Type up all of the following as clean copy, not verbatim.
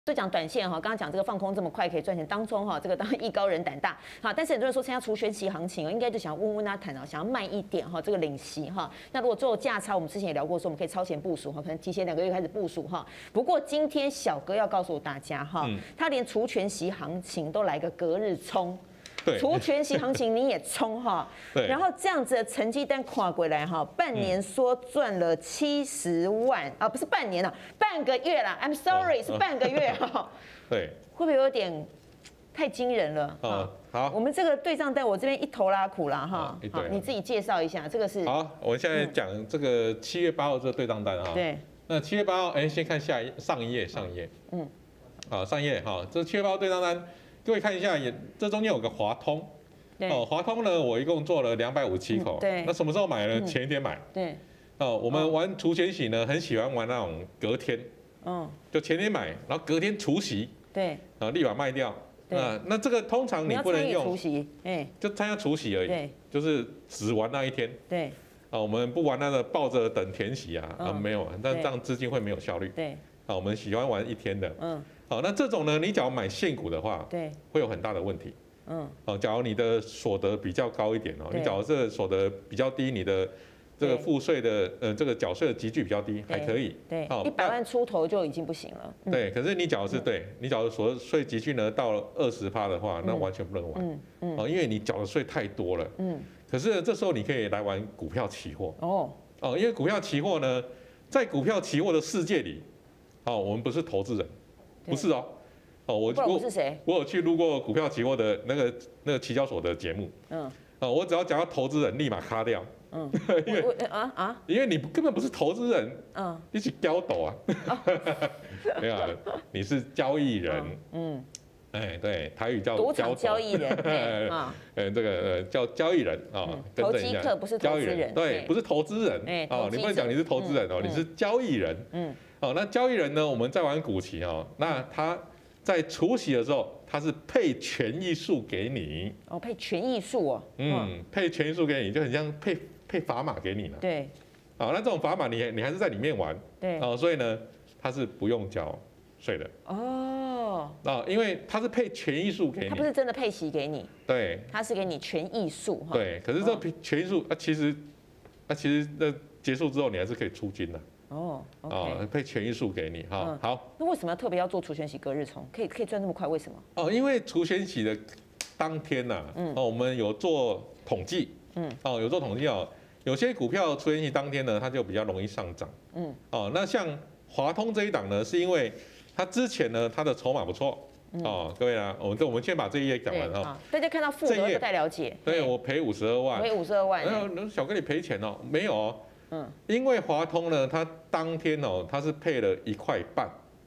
就讲短线哈，刚刚讲这个放空这么快可以赚钱，当中哈这个当然艺高人胆大好，但是很多人说参加除权息行情应该就想要温温啊谈啊，想要慢一点哈，这个领息哈。那如果做价差，我们之前也聊过说我们可以超前部署哈，可能提前2个月开始部署哈。不过今天小哥要告诉大家哈，他连除权息行情都来个隔日冲。除权息行情你也冲哈，然后这样子的成绩单跨过来哈，半年说赚了70万啊，不是半年了，半个月啦 ，I'm sorry 是半个月哈， 对， 会不会有点太惊人了？ 好， 我们这个对账单我这边一头拉苦啦哈，好，你自己介绍一下，这个是好，我现在讲这个7月8号这个对账单哈， 对， 那7月8号，先看上一页，好，上一页哈，这7月8号对账单。各位看一下，这中间有个华通，华通呢，我一共做了257口， 对， 那什么时候买呢？前一天买， 对， 我们玩除权息呢，很喜欢玩那种隔天，就前天买，然后隔天除息， 对， 立马卖掉，那这个通常你不能用除息， 就参加除息而已， 对， 就是只玩那一天， 对， 我们不玩那个抱着等填息啊，没有，那这样资金会没有效率， 对， 我们喜欢玩一天的，好，那这种呢，你假如买现股的话， 对， 会有很大的问题。假如你的所得比较高一点哦，你假如这所得比较低，你的这个赋税的这个缴税的集聚比较低，还可以。 对，100万出头就已经不行了。 对，可是你假如是对，你假如所得税集聚呢到了20%的话，那完全不能玩。因为你缴的税太多了。可是这时候你可以来玩股票期货。因为股票期货呢，在股票期货的世界里，我们不是投资人。不是我是谁？ 我有去录过股票期货的那个期交所的节目，我只要讲到投资人，立马卡掉，因为你根本不是投资人，你是交斗啊，没有，你是交易人，对，台语叫赌场交易人， 这个叫交易人投机客不是投资人， 对，不是投资人，你不能讲你是投资人你是交易人，那交易人呢？我们在玩股期那他在除息的时候，他是配权益数给你。 配权益数配权益数给你，就很像配砝码给你了。 对。 那这种砝码你还是在里面玩。 对。 所以呢，它是不用缴税的。因为它是配权益数给你。 它不是真的配息给你。 对。 它是给你权益数。 对。可是这权益数其实那结束之后，你还是可以出金的。配权益数给你好。 那为什么要特别要做除权息隔日冲？可以赚那么快？为什么？ 因为除权息的当天我们有做统计，有做统计有些股票除权息当天呢，它就比较容易上涨，那像华通这一档呢，是因为它之前呢，它的筹码不错，各位我们先把这一页讲完大家看到负额不太了解， 对我赔52万， 赔52万， 小哥你赔钱没有因为华通呢，它当天它是配了1块半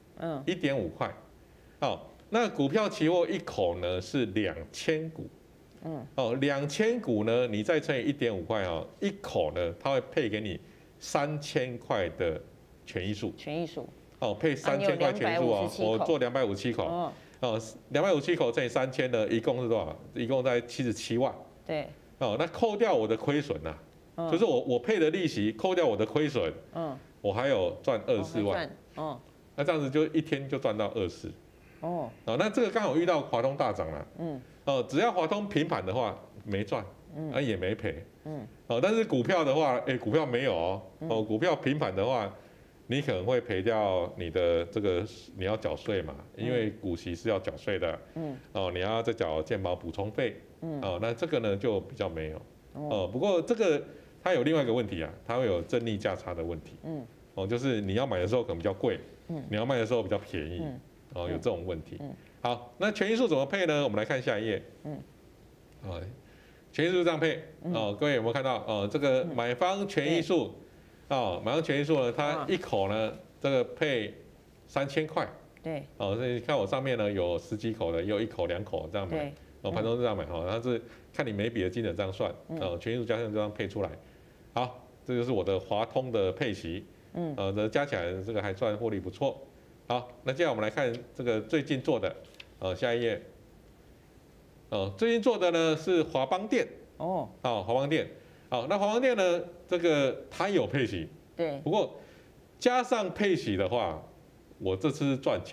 ，1.5块，那股票期货一口呢是2000股，2000股呢，你再乘以1.5块一口呢，它会配给你3000块的权益数，配3000块权益数我做257口，257口乘以3000呢，一共是多少？一共在77万， 对， 那扣掉我的亏损就是我配的利息扣掉我的亏损，我还有赚24万，那这样子就一天就赚到24，那这个刚好遇到华通大涨了，只要华通平盘的话没赚，也没赔，但是股票的话，股票没有股票平盘的话，你可能会赔掉你的这个你要缴税嘛，因为股息是要缴税的，你要再缴健保补充费，那这个呢就比较没有，不过这个。它有另外一个问题它会有正逆价差的问题，就是你要买的时候可能比较贵，你要卖的时候比较便宜，有这种问题。好，那权益数怎么配呢？我们来看下一页，权益数这样配，各位有没有看到？这个买方权益数，买方权益数呢，它一口呢，这个配3000块， 对， 所以你看我上面呢有10几口的，也有1口2口这样买，盘中是这样买它是看你每笔的金额这样算，权益数加上这样配出来。好，这就是我的华通的配息，加起来这个还算获利不错。好，那接下来我们来看这个最近做的，下一页，最近做的呢是华邦电，华邦电，那华邦电呢，这个它有配息， 对， 不过加上配息的话，我这次是赚钱的，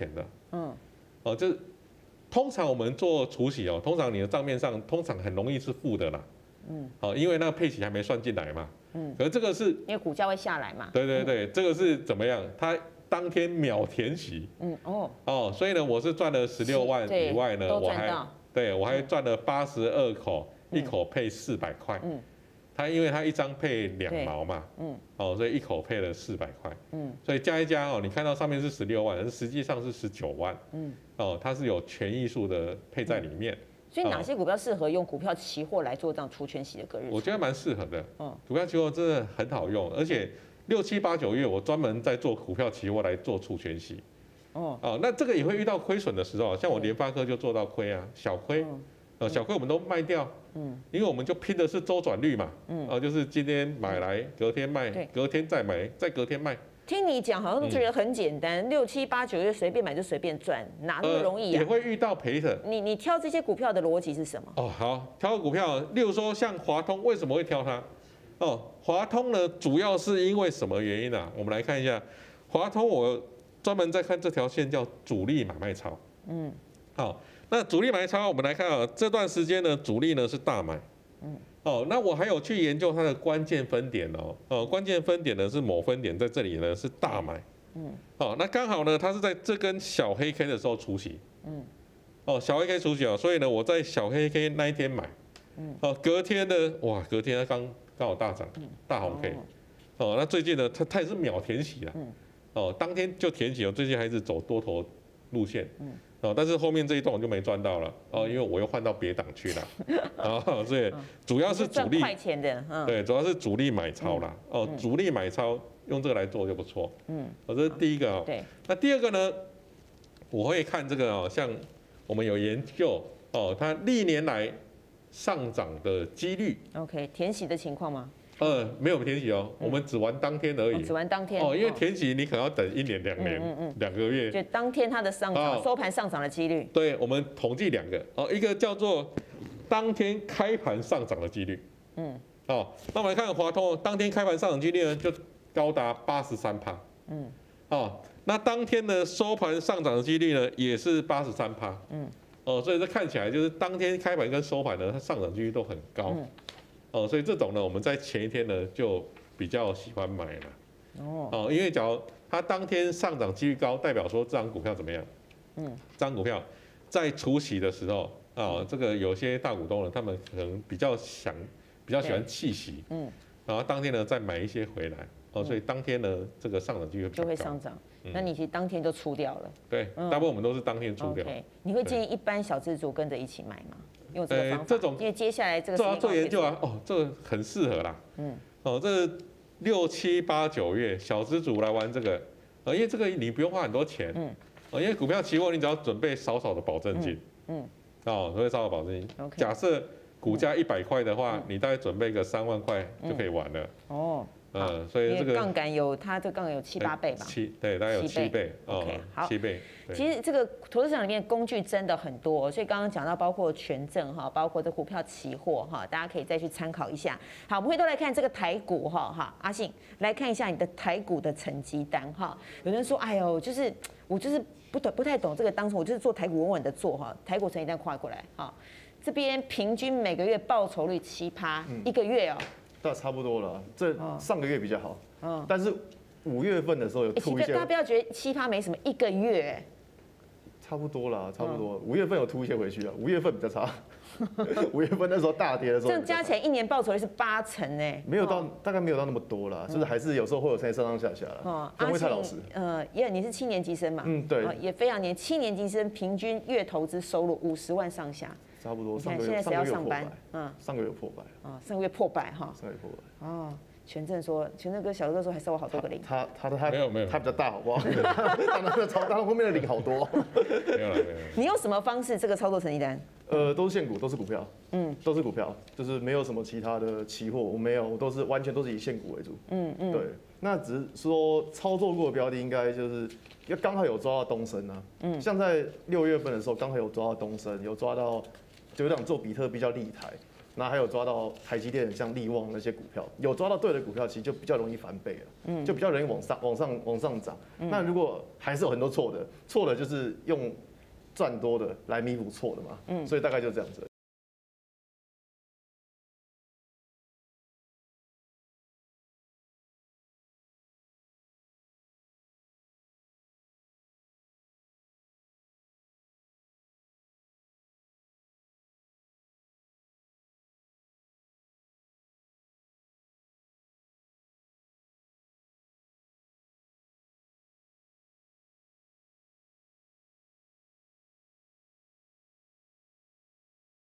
就是通常我们做除息哦，通常你的账面上通常很容易是负的啦。因为那个配息还没算进来嘛。可是这个是因为股价会下来嘛。 对，这个是怎么样？它当天秒填息。所以呢，我是赚了16万以外呢，我还赚了82口，一口配400块。它因为它一张配2毛嘛，所以一口配了400块。所以加一加你看到上面是16万，实际上是19万。它是有权益数的配在里面。 所以哪些股票适合用股票期货来做这样除权息的隔日冲？ 我觉得蛮适合的。股票期货真的很好用，而且6、7、8、9月我专门在做股票期货来做除权息。那这个也会遇到亏损的时候，像我联发科就做到亏啊，小亏。小亏我们都卖掉。因为我们就拼的是周转率嘛。就是今天买来，隔天卖，隔天再买，再隔天卖。 听你讲，好像觉得很简单，6、7、8、9月随便买就随便赚，哪那么容易也会遇到赔的。 你挑这些股票的逻辑是什么？ 好，挑股票，例如说像华通，为什么会挑它？华通呢，主要是因为什么原因啊？我们来看一下，华通我专门在看这条线叫主力买卖超。好，那主力买超，我们来看这段时间呢，主力呢是大买。那我还有去研究它的关键分点关键分点呢是某分点在这里呢是大买。那刚好呢，它是在这根小黑 K 的时候除息。小黑 K 除息所以呢，我在小黑 K 那一天买。隔天呢，哇，隔天它刚好大涨，大红 K。那最近呢，它也是秒填息了。当天就填息最近还是走多头路线。但是后面这一段我就没赚到了因为我又换到别档去了所以主要是主力快钱的， 对，主要是主力买超啦主力买超用这个来做就不错。这是第一个对， 那第二个呢，我会看这个像我们有研究它历年来上涨的几率。 OK， 填息的情况吗？ 没有填息我们只玩当天而已。 只玩当天因为填息你可能要等1年、2年、2个月。 就当天它的上涨收盘上涨的几率。 对，我们统计2个一个叫做当天开盘上涨的几率。那我们来看华通当天开盘上涨几率呢，就高达83%。那当天的收盘上涨的几率呢，也是83%。所以这看起来就是当天开盘跟收盘呢，它上涨几率都很高。所以这种呢，我们在前一天呢就比较喜欢买了。因为假如它当天上涨几率高，代表说这张股票怎么样？这张股票在除息的时候这个有些大股东呢，他们可能比较喜欢弃息。然后当天呢再买一些回来。所以当天呢这个上涨几率就会上涨。那你其实当天就出掉了。 对，大部分我们都是当天出掉。 你会建议一般小资族跟着一起买吗？用这个方法， 这种因为接下来这个要做研究这个很适合啦。这6、7、8、9月小资族来玩这个，因为这个你不用花很多钱。因为股票期货你只要准备少少的保证金。准备少少保证金。假设股价100块的话，你大概准备个3万块就可以玩了。所以这个杠杆它这杠杆有7、8倍吧？ 对，大概有7倍。 OK， 好 ，7倍。 其实这个投资市场里面工具真的很多，所以刚刚讲到包括权证包括这股票期货大家可以再去参考一下。好，我们回头来看这个台股阿信来看一下你的台股的成绩单有人说，哎呦，我就是不太懂这个，当初我就是做台股稳稳的做台股成绩单跨过来这边平均每个月报酬率7%，一个月那差不多了，这上个月比较好，但是5月份的时候有吐一些， 大家不要觉得7%没什么，一个月差不多啦，差不多。5月份有吐一些回去5月份比较差，5月份那时候大跌的时候， 这样加起来1年报酬率是80% 没有到，大概没有到那么多啦，就是还是有时候会有上上下下啦。张辉泰老师， 你是7年级生嘛？ 对， 也非常年，7年级生平均月投资收入50万上下。 差不多， 现在谁要上班？ 上个月破百上个月破百上个月破百权证说，权证哥小的时候还收我好多个零。 他没有， 他比较大，好不好？他后面的零好多。 没有。 你用什么方式这个操作成绩单？ 都是现股，都是股票，都是股票，就是没有什么其他的期货，我没有，我完全都是以现股为主。对。那只是说操作过的标的，应该就是刚好有抓到东升像在6月份的时候，刚好有抓到东升，有抓到。就有档做比特币叫立台， 那还有抓到台积电像力旺那些股票，有抓到对的股票，其实就比较容易翻倍了，就比较容易往上涨。那如果还是有很多错的就是用赚多的来弥补错的嘛，所以大概就这样子。